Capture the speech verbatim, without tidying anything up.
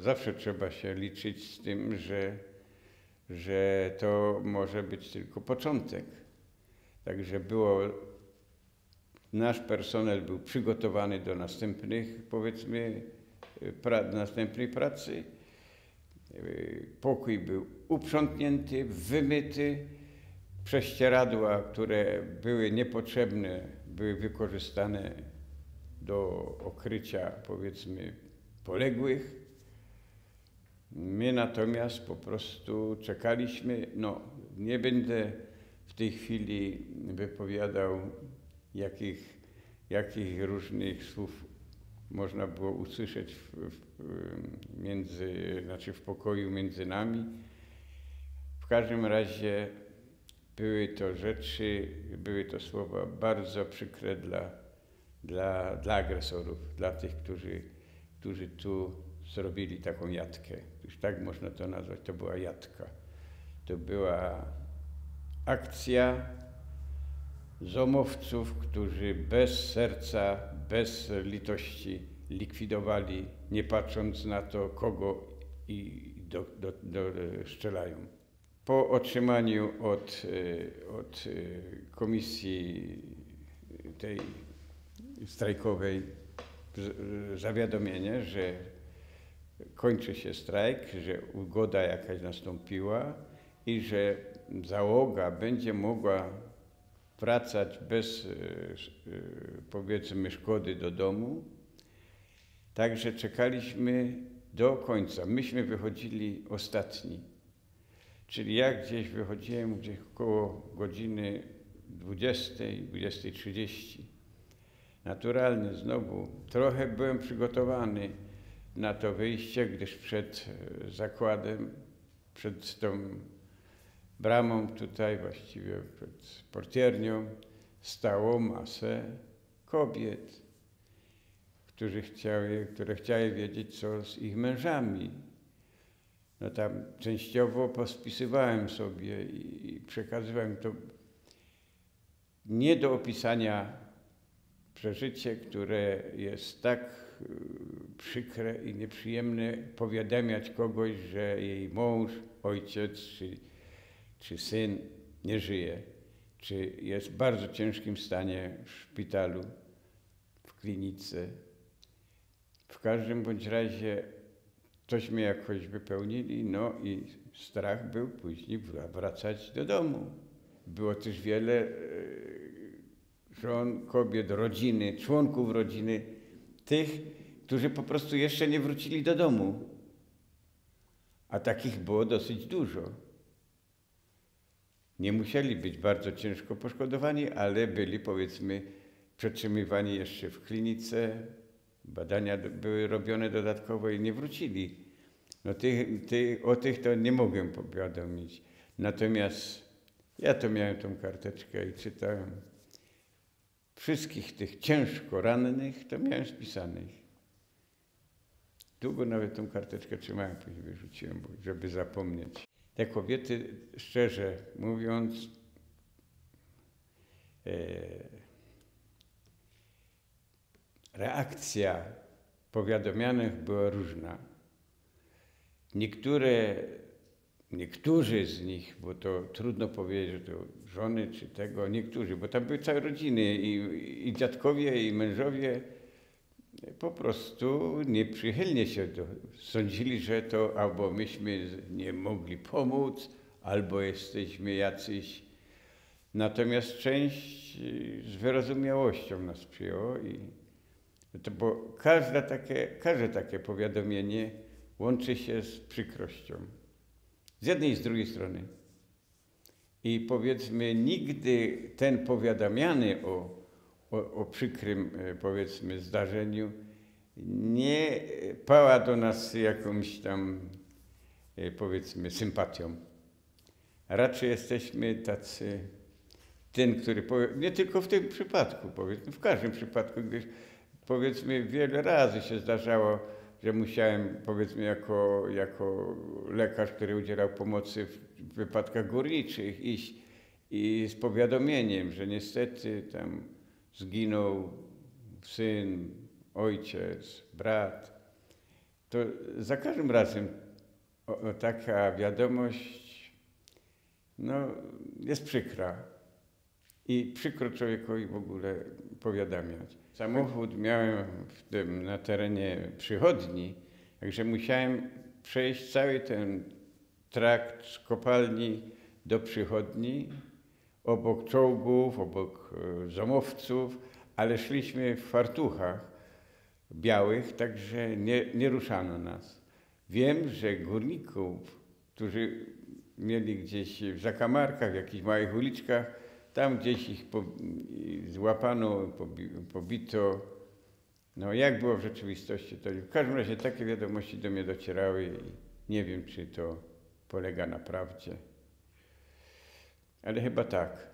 zawsze trzeba się liczyć z tym, że, że to może być tylko początek. Także było, nasz personel był przygotowany do następnych, powiedzmy, pra, następnej pracy. Pokój był uprzątnięty, wymyty. Prześcieradła, które były niepotrzebne, były wykorzystane do okrycia, powiedzmy, poległych. My natomiast po prostu czekaliśmy. No, nie będę w tej chwili wypowiadał, jakich, jakich różnych słów można było usłyszeć w, w, między, znaczy w pokoju między nami. W każdym razie były to rzeczy, były to słowa bardzo przykre dla, dla, dla agresorów, dla tych, którzy, którzy tu zrobili taką jatkę. Już tak można to nazwać, to była jatka. To była akcja zomowców, którzy bez serca, bez litości likwidowali, nie patrząc na to, kogo i do, do, do strzelają. Po otrzymaniu od, od komisji tej strajkowej zawiadomienie, że kończy się strajk, że ugoda jakaś nastąpiła i że załoga będzie mogła wracać bez, powiedzmy, szkody do domu. Także czekaliśmy do końca. Myśmy wychodzili ostatni. Czyli ja gdzieś wychodziłem gdzieś około godziny dwudziestej, dwudziestej trzydzieści. Naturalnie znowu trochę byłem przygotowany na to wyjście, gdyż przed zakładem, przed tą bramą tutaj, właściwie przed portiernią, stało masę kobiet, którzy chciały, które chciały wiedzieć, co z ich mężami. No tam częściowo pospisywałem sobie i przekazywałem to nie do opisania przeżycie, które jest tak przykre i nieprzyjemne, powiadamiać kogoś, że jej mąż, ojciec czy, czy syn nie żyje, czy jest w bardzo ciężkim stanie w szpitalu, w klinice. W każdym bądź razie tośmy jakoś wypełnili, no i strach był później wracać do domu. Było też wiele żon, kobiet, rodziny, członków rodziny, tych, którzy po prostu jeszcze nie wrócili do domu. A takich było dosyć dużo. Nie musieli być bardzo ciężko poszkodowani, ale byli, powiedzmy, przetrzymywani jeszcze w klinice, badania były robione dodatkowo i nie wrócili. No tych, tych, o tych to nie mogę powiadomić. Natomiast ja to miałem tą karteczkę i czytałem. Wszystkich tych ciężko rannych to miałem spisanych. Długo nawet tą karteczkę trzymałem, później wyrzuciłem, żeby zapomnieć. Te kobiety, szczerze mówiąc, e, reakcja powiadomianych była różna. Niektóre, niektórzy z nich, bo to trudno powiedzieć, że to żony czy tego, niektórzy, bo tam były całe rodziny i, i dziadkowie, i mężowie, po prostu nieprzychylnie się do, sądzili, że to albo myśmy nie mogli pomóc, albo jesteśmy jacyś. Natomiast część z wyrozumiałością nas przyjęło i to, bo każde takie, każde takie powiadomienie łączy się z przykrością. Z jednej i z drugiej strony. I powiedzmy, nigdy ten powiadamiany o, o, o przykrym, powiedzmy, zdarzeniu nie pała do nas jakąś tam, powiedzmy, sympatią. Raczej jesteśmy tacy, ten, który powie, nie tylko w tym przypadku, powiedzmy, w każdym przypadku, gdyż powiedzmy wiele razy się zdarzało, że musiałem, powiedzmy, jako, jako lekarz, który udzielał pomocy w wypadkach górniczych, iść i z powiadomieniem, że niestety tam zginął syn, ojciec, brat, to za każdym razem o, o taka wiadomość no, jest przykra. I przykro człowiekowi w ogóle powiadamiać. Samochód miałem w tym, na terenie przychodni, także musiałem przejść cały ten trakt z kopalni do przychodni, obok czołgów, obok e, zomowców, ale szliśmy w fartuchach białych, także nie, nie ruszano nas. Wiem, że górników, którzy mieli gdzieś w zakamarkach, w jakichś małych uliczkach, tam gdzieś ich po, złapano, pobi, pobito. No jak było w rzeczywistości, to w każdym razie takie wiadomości do mnie docierały i nie wiem, czy to polega na prawdzie. Ale chyba tak.